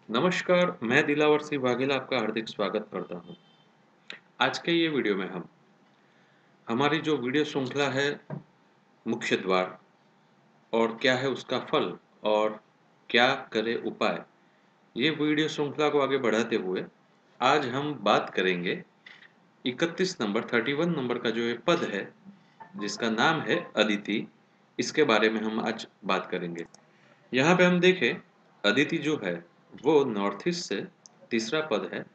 नमस्कार, मैं दिलावर सिंह वाघेला आपका हार्दिक स्वागत करता हूँ। आज के ये वीडियो में हम हमारी जो वीडियो श्रृंखला है मुख्य द्वार और क्या है उसका फल और क्या करे उपाय, ये वीडियो श्रृंखला को आगे बढ़ाते हुए आज हम बात करेंगे 31 नंबर 31 नंबर का जो ये पद है जिसका नाम है अदिति, इसके बारे में हम आज बात करेंगे। यहाँ पे हम देखें अदिति जो है वो नॉर्थ ईस्ट से तीसरा पद है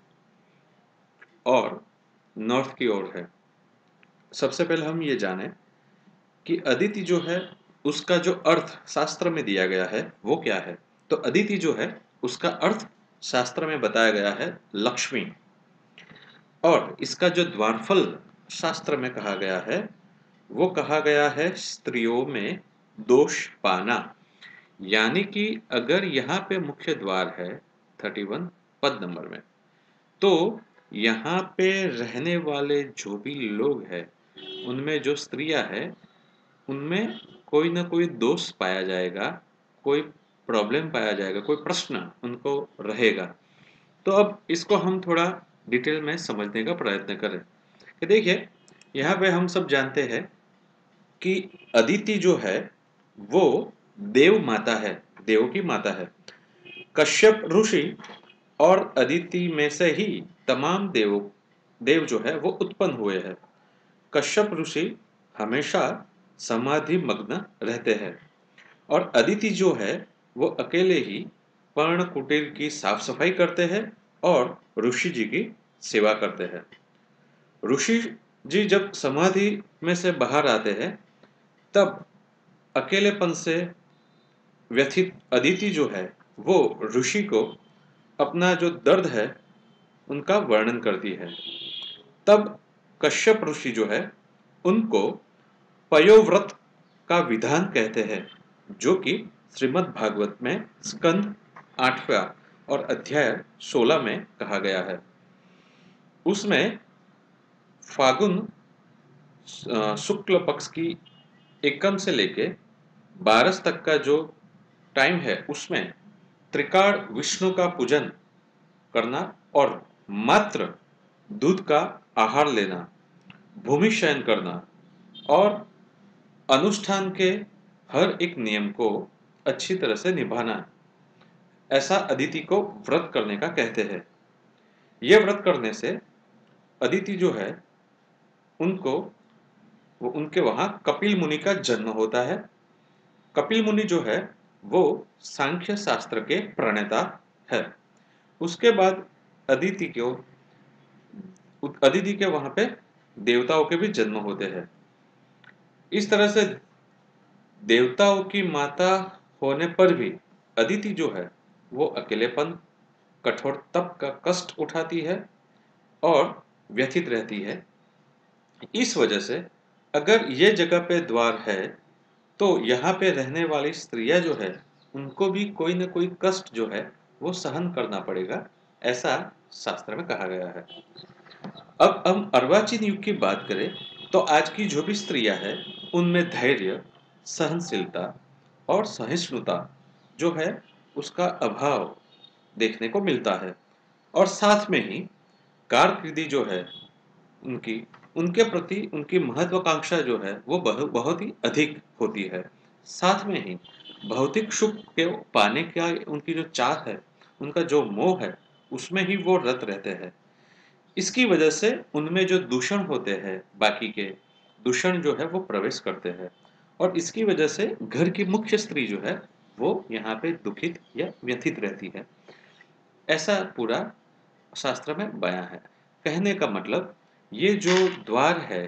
और नॉर्थ की ओर है। सबसे पहले हम ये जानें कि अदिति जो है उसका जो अर्थ शास्त्र में दिया गया है वो क्या है। तो अदिति जो है उसका अर्थ शास्त्र में बताया गया है लक्ष्मी, और इसका जो द्वारफल शास्त्र में कहा गया है वो कहा गया है स्त्रियों में दोष पाना। यानी कि अगर यहाँ पे मुख्य द्वार है 31 पद नंबर में, तो यहाँ पे रहने वाले जो भी लोग हैं उनमें जो स्त्रियां हैं उनमें कोई ना कोई दोष पाया जाएगा, कोई प्रॉब्लम पाया जाएगा, कोई प्रश्न उनको रहेगा। तो अब इसको हम थोड़ा डिटेल में समझने का प्रयत्न करें कि देखिए यहाँ पे हम सब जानते हैं कि अदिति जो है वो देव माता है, देव की माता है। कश्यप ऋषि और अदिति में से ही तमाम देव जो है वो उत्पन्न हुए हैं। कश्यप ऋषि हमेशा समाधि मग्न रहते हैं और अदिति जो है वो अकेले ही पर्ण कुटीर की साफ सफाई करते हैं और ऋषि जी की सेवा करते हैं। ऋषि जी जब समाधि में से बाहर आते हैं तब अकेलेपन से व्यथित अदिति जो है वो ऋषि को अपना जो दर्द है उनका वर्णन करती है। तब कश्यप ऋषि जो है उनको पयोव्रत का विधान कहते हैं, जो कि श्रीमद् भागवत में स्कंद 8वां और अध्याय 16 में कहा गया है। उसमें फागुन शुक्ल पक्ष की एकम से लेके 12 तक का जो टाइम है उसमें त्रिकाल विष्णु का पूजन करना और मात्र दूध का आहार लेना, भूमि शयन करना और अनुष्ठान के हर एक नियम को अच्छी तरह से निभाना, ऐसा अदिति को व्रत करने का कहते हैं। यह व्रत करने से अदिति जो है उनको वो उनके वहां कपिल मुनि का जन्म होता है। कपिल मुनि जो है वो सांख्य शास्त्र के प्रणेता है। उसके बाद अदिति को अदिति के वहां पे देवताओं के भी जन्म होते हैं। इस तरह से देवताओं की माता होने पर भी अदिति जो है वो अकेलेपन, कठोर तप का कष्ट उठाती है और व्यथित रहती है। इस वजह से अगर ये जगह पे द्वार है तो यहाँ पे रहने वाली स्त्रियां जो है उनको भी कोई न कोई कष्ट जो है वो सहन करना पड़ेगा, ऐसा शास्त्र में कहा गया है। अब हम अर्वाचीन युग की बात करें तो आज की जो भी स्त्रियां हैं उनमें धैर्य, सहनशीलता और सहिष्णुता जो है उसका अभाव देखने को मिलता है। और साथ में ही कारकिर्दी जो है उनकी उनके प्रति उनकी महत्वाकांक्षा जो है वो बहुत ही अधिक होती है। साथ में ही भौतिक सुख के पाने का उनकी जो चाह है, उनका जो मोह है, उसमें ही वो रत रहते हैं। इसकी वजह से उनमें जो दूषण होते हैं, बाकी के दूषण जो है वो प्रवेश करते हैं और इसकी वजह से घर की मुख्य स्त्री जो है वो यहाँ पे दुखित या व्यथित रहती है। ऐसा पूरा शास्त्र में बयां है। कहने का मतलब ये जो द्वार है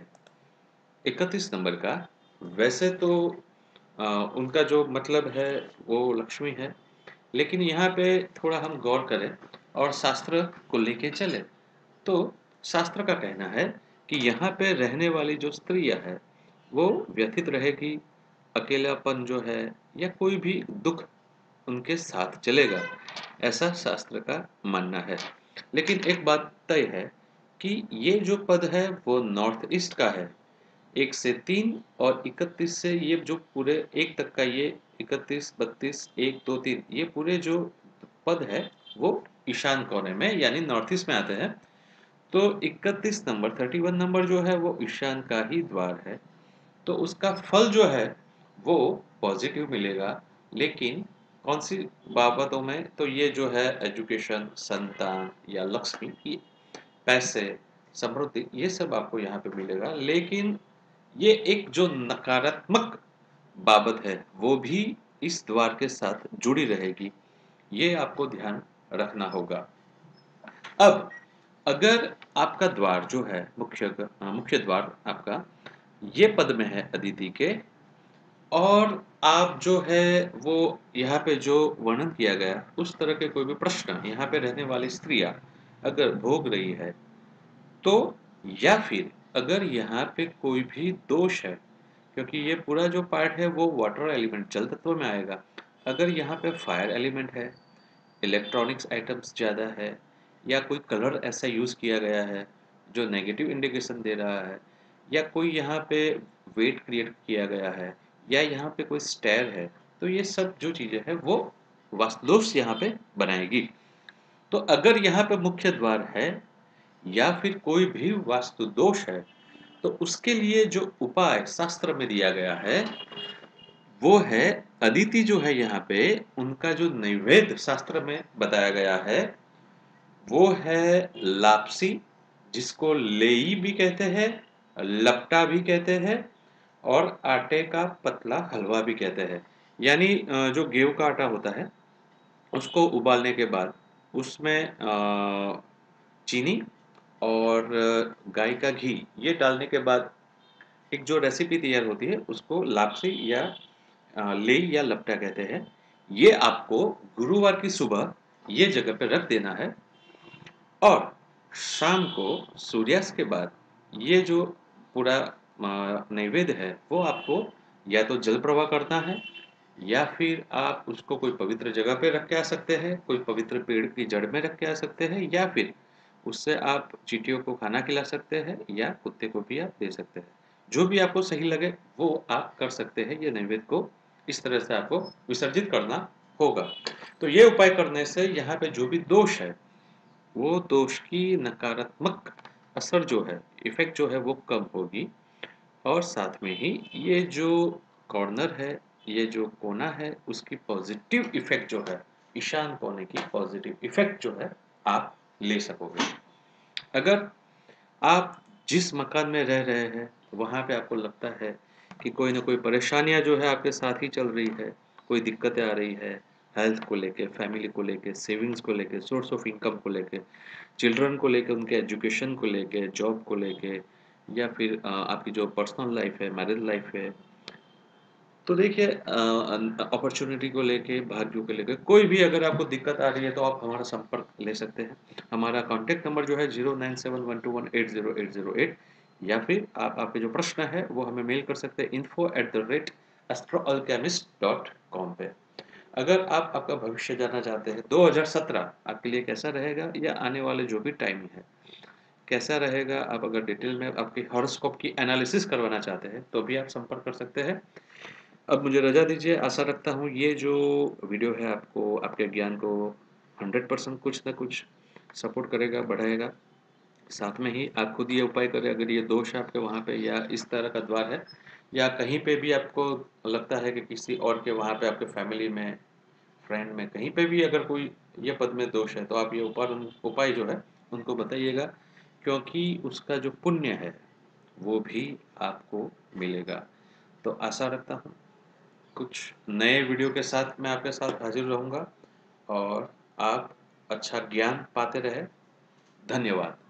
31 नंबर का, वैसे तो उनका जो मतलब है वो लक्ष्मी है, लेकिन यहाँ पे थोड़ा हम गौर करें और शास्त्र को लेके चले तो शास्त्र का कहना है कि यहाँ पे रहने वाली जो स्त्रियां है वो व्यथित रहेगी, अकेलापन जो है या कोई भी दुख उनके साथ चलेगा, ऐसा शास्त्र का मानना है। लेकिन एक बात तय है कि ये जो पद है वो नॉर्थ ईस्ट का है। 1 से 3 और 31 से ये जो पूरे 1 तक का ये 31, 32, 1, 2, 3 ये पूरे जो पद है वो ईशान कोने में यानी नॉर्थ ईस्ट में आते हैं। तो 31 नंबर 31 नंबर जो है वो ईशान का ही द्वार है। तो उसका फल जो है वो पॉजिटिव मिलेगा, लेकिन कौन सी बाबतों में, तो ये जो है एजुकेशन, संतान या लक्ष्मी, ये पैसे, समृद्धि, ये सब आपको यहाँ पे मिलेगा। लेकिन ये एक जो नकारात्मक बाबत है वो भी इस द्वार के साथ जुड़ी रहेगी, ये आपको ध्यान रखना होगा। अब अगर आपका द्वार जो है मुख्य द्वार आपका ये पद में है अदिति के, और आप जो है वो यहाँ पे जो वर्णन किया गया उस तरह के कोई भी प्रश्न यहाँ पे रहने वाली स्त्रियां अगर भोग रही है, तो या फिर अगर यहाँ पे कोई भी दोष है, क्योंकि ये पूरा जो पार्ट है वो वाटर एलिमेंट जल तत्व में आएगा। अगर यहाँ पे फायर एलिमेंट है, इलेक्ट्रॉनिक्स आइटम्स ज़्यादा है, या कोई कलर ऐसा यूज़ किया गया है जो नेगेटिव इंडिकेशन दे रहा है, या कोई यहाँ पे वेट क्रिएट किया गया है, या यहाँ पे कोई स्टेयर है, तो ये सब जो चीज़ें हैं वो वास्तुदोष यहाँ पे बनाएगी। तो अगर यहाँ पे मुख्य द्वार है या फिर कोई भी वास्तु दोष है, तो उसके लिए जो उपाय शास्त्र में दिया गया है वो है, अदिति जो है यहाँ पे उनका जो नैवेद्य शास्त्र में बताया गया है वो है लापसी, जिसको लेई भी कहते हैं, लपटा भी कहते हैं, और आटे का पतला हलवा भी कहते हैं। यानी जो गेहूं का आटा होता है उसको उबालने के बाद उसमें चीनी और गाय का घी ये डालने के बाद एक जो रेसिपी तैयार होती है उसको लापसी या लेई या लपटा कहते हैं। ये आपको गुरुवार की सुबह ये जगह पे रख देना है, और शाम को सूर्यास्त के बाद ये जो पूरा नैवेद्य है वो आपको या तो जल प्रवाह करना है, या फिर आप उसको कोई पवित्र जगह पे रख के आ सकते हैं, कोई पवित्र पेड़ की जड़ में रख के आ सकते हैं, या फिर उससे आप चींटियों को खाना खिला सकते हैं या कुत्ते को भी आप दे सकते हैं। जो भी आपको सही लगे वो आप कर सकते हैं। ये नैवेद्य को इस तरह से आपको विसर्जित करना होगा। तो ये उपाय करने से यहाँ पे जो भी दोष है वो दोष की नकारात्मक असर जो है, इफेक्ट जो है वो कम होगी। और साथ में ही ये जो कॉर्नर है, ये जो कोना है, उसकी पॉजिटिव इफेक्ट जो है, ईशान कोने की पॉजिटिव इफेक्ट जो है आप ले सकोगे। अगर आप जिस मकान में रह रहे हैं वहाँ पे आपको लगता है कि कोई ना कोई परेशानियाँ जो है आपके साथ ही चल रही है, कोई दिक्कतें आ रही है, हेल्थ को लेके, फैमिली को लेके, सेविंग्स को लेके, सोर्स ऑफ इनकम को लेके, चिल्ड्रन को लेके, उनके एजुकेशन को लेके, जॉब को लेके, या फिर आपकी जो पर्सनल लाइफ है, मैरिज लाइफ है, तो देखिए अपॉर्चुनिटी को लेके, भाग्यों को लेके कोई भी अगर आपको दिक्कत आ रही है तो आप हमारा संपर्क ले सकते हैं। हमारा कॉन्टैक्ट नंबर जो है 0971218080, या फिर आप आपके जो प्रश्न है वो हमें मेल कर सकते हैं info@astroalchemist.com पे। अगर आप आपका भविष्य जानना चाहते हैं 2017 आपके लिए कैसा रहेगा, या आने वाले जो भी टाइम है कैसा रहेगा, आप अगर डिटेल में आपकी हॉरोस्कोप की एनालिसिस करवाना चाहते हैं तो भी आप संपर्क कर सकते हैं। अब मुझे रजा दीजिए। आशा रखता हूँ ये जो वीडियो है आपको, आपके ज्ञान को 100% कुछ ना कुछ सपोर्ट करेगा, बढ़ाएगा। साथ में ही आप खुद ये उपाय करें, अगर ये दोष है आपके वहाँ पे या इस तरह का द्वार है, या कहीं पे भी आपको लगता है कि किसी और के वहाँ पे आपके फैमिली में, फ्रेंड में, कहीं पे भी अगर कोई ये पद में दोष है तो आप ये उपाय जो है उनको बताइएगा, क्योंकि उसका जो पुण्य है वो भी आपको मिलेगा। तो आशा रखता हूँ कुछ नए वीडियो के साथ मैं आपके साथ हाजिर रहूँगा, और आप अच्छा ज्ञान पाते रहे। धन्यवाद।